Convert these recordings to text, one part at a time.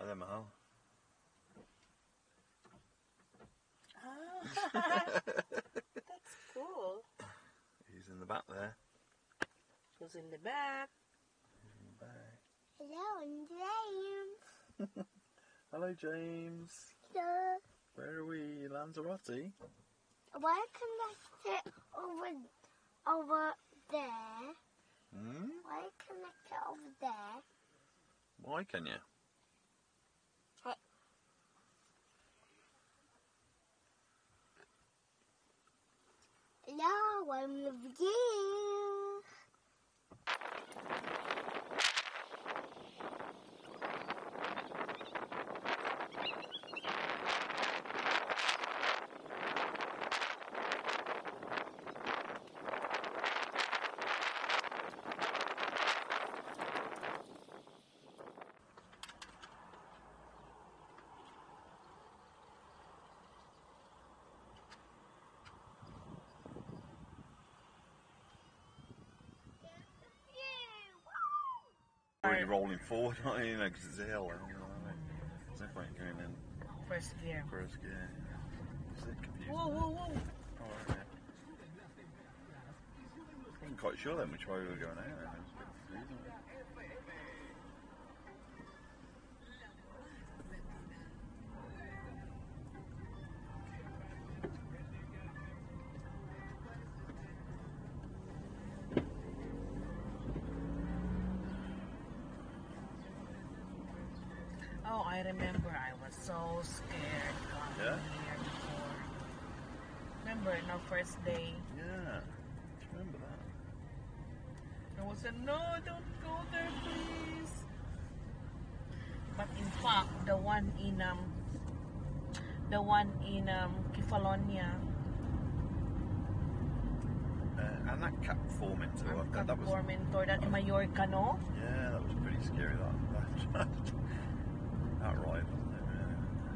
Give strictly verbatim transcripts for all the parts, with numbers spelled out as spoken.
Hello, Mahal. Ah, that's cool. He's in the back there. Who's in the back? He's in the back. Hello, I'm James. Hello, James. Hello. Where are we? Lanzarote? Why can I sit over, over there? Hmm? Why can I sit over there? Why can you? Hey. Hello, I'm with you. Already rolling forward, aren't you? Because it's a hill. There's no point in going in First gear. first gear. Is it confusing? Whoa, whoa, whoa. Oh, okay. I wasn't quite sure then which way we were going out. It was a bit confusing. Oh, I remember I was so scared coming Yeah? here before. Remember, in our first day, Yeah. Do you remember that? I was saying, no, don't go there, please. But in fact, the one in um, the one in um, Kefalonia, Uh, and that cap forming too. I think that was. Formentor, that in Mallorca, no? Yeah, that was pretty scary. That that, that ride, wasn't it? Really?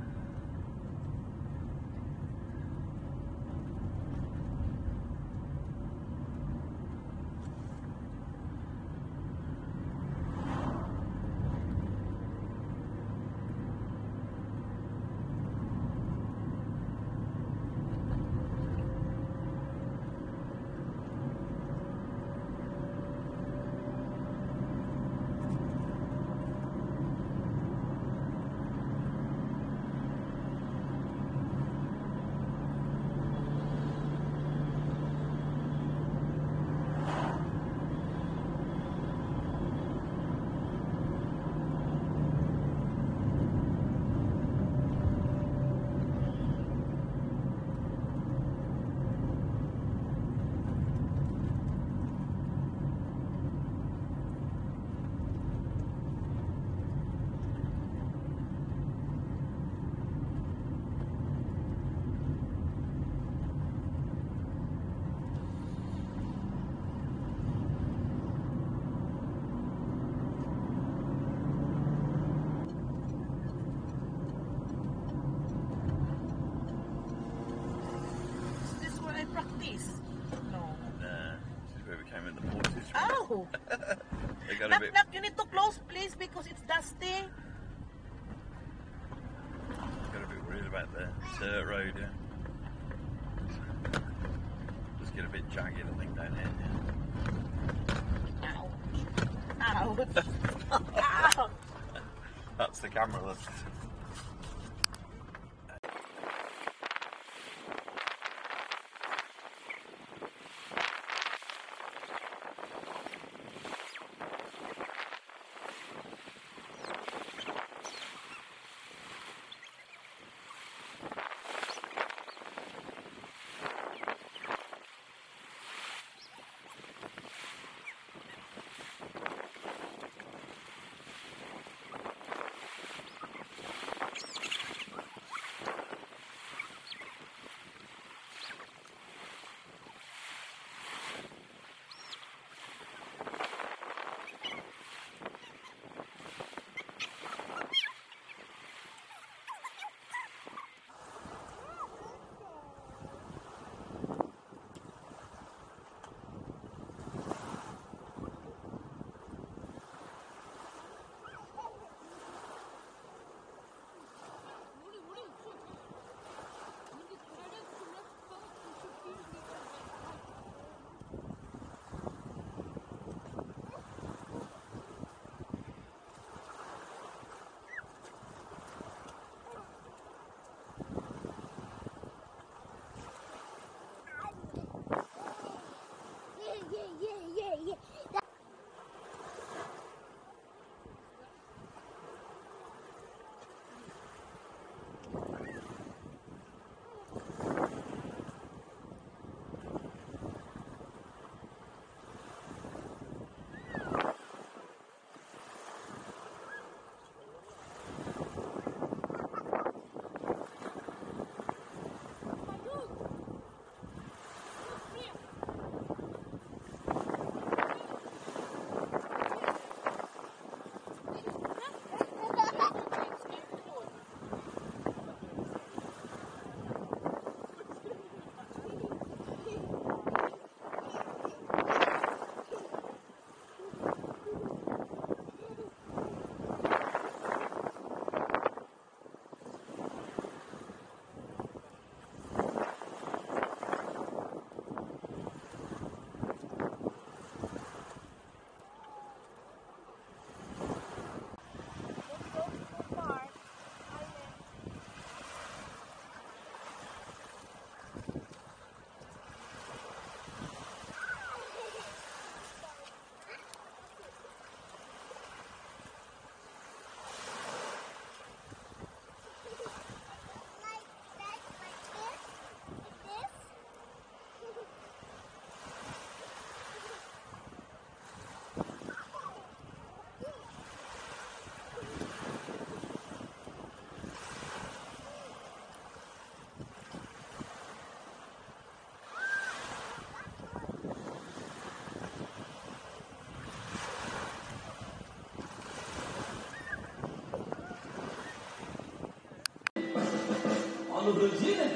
Is this where I practice? No. Nah, this is where we came in the portage. Oh! They got a Knock, bit. knock, you need to close, please, because it's dusty. Got a bit worried about the dirt road, yeah. Just get a bit jagged, I think, down here. Ow. Ow. Ow. That's the camera lift.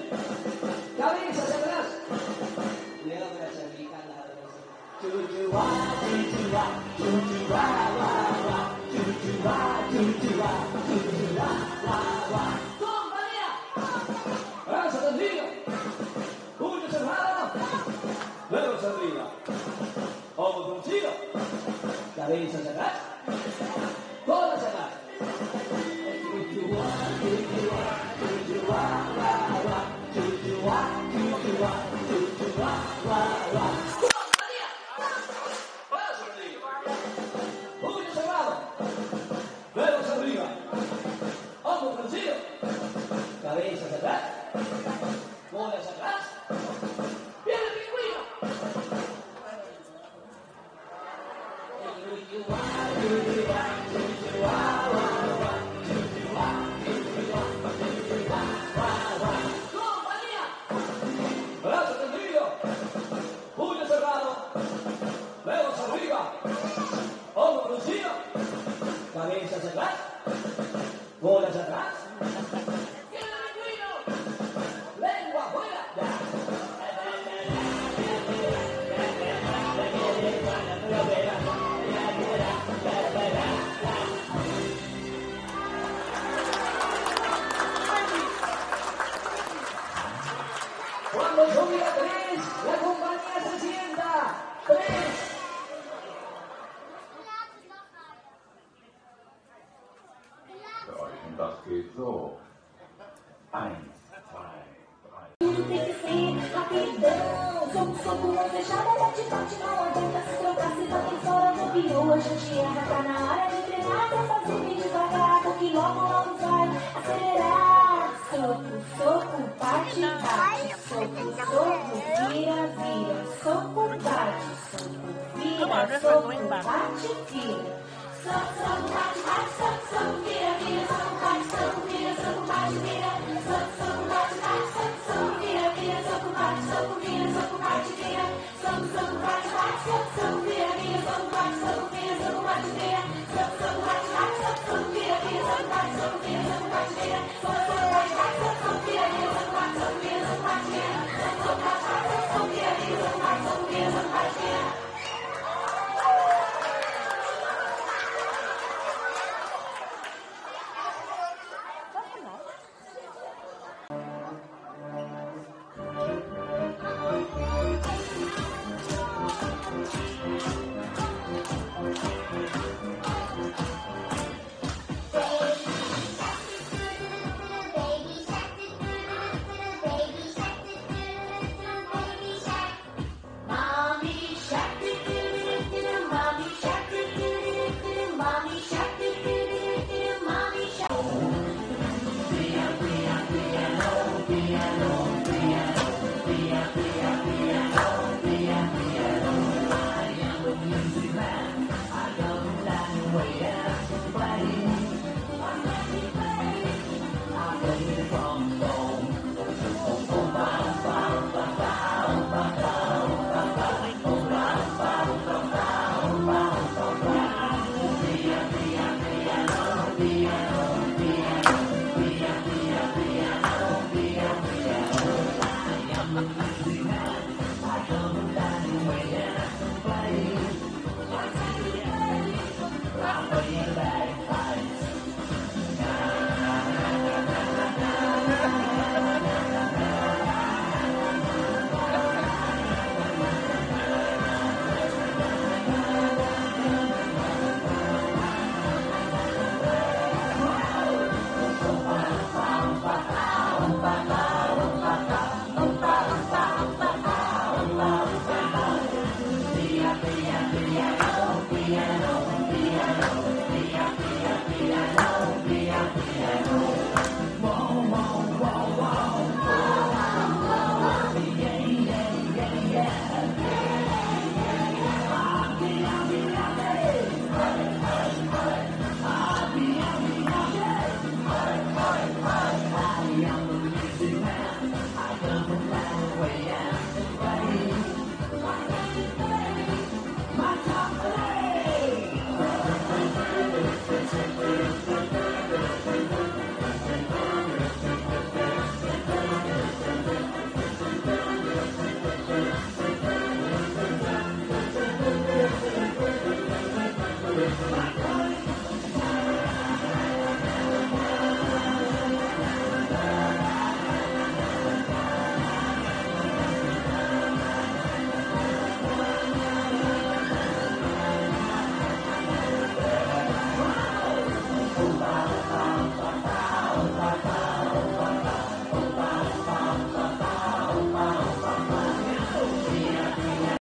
Cabeza hacia atrás. Cuidado con la cervical, las adolescentes. Chuchuá, chuchuá, chuchuá, guá, guá. Chuchuá, chuchuá, chuchuá, guá, guá. ¡Compañía! Brazo tendido. Puño cerrado. Dedos arriba. Hombro fruncido. Cabeza hacia atrás. Cola hacia atrás. Chuchuá, chuchuá, chuchuá, guá, guá. Chuchuá, chuchuá, chuchuá, guá, guá. ¡Compañía! Brazo tendido. Puño cerrado. Dedos arriba. Hombro fruncido. Cabeza hacia atrás. Cola hacia atrás. ¡Viene el pingüino! ¡Compañía! Brazo tendido. Puño cerrado. Dedos arriba. Hombro fruncido. Cabeza hacia atrás. Cola hacia atrás. ¡Viene el pingüino! ¡Lengua afuera! Cuando yo diga tres, la compañía se sienta. Tres. Drei, das geht so. Eins, zwei, drei. Tudo tem que ser rapidão. Soco, soco, mão fechada, bate, bate, não adianta se trocar, se não tem fora do pior. A gente erra, tá na hora de treinar, pra fazer bem devagar, porque logo, logo vai acelerar. Soco, soco, bate, bate, soco, soco, vira, vira, soco, bate, soco, vira, soco, bate, vira. Soco, soco, bate, bate, soco, soco, vira, vira, soco, bate, soco, vira, soco, bate, vira. Soco, soco, bate, bate, soco, soco, vira, vira, soco, bate, soco, vira, soco, bate, vira. Soco, soco, bate, bate, soco, soco,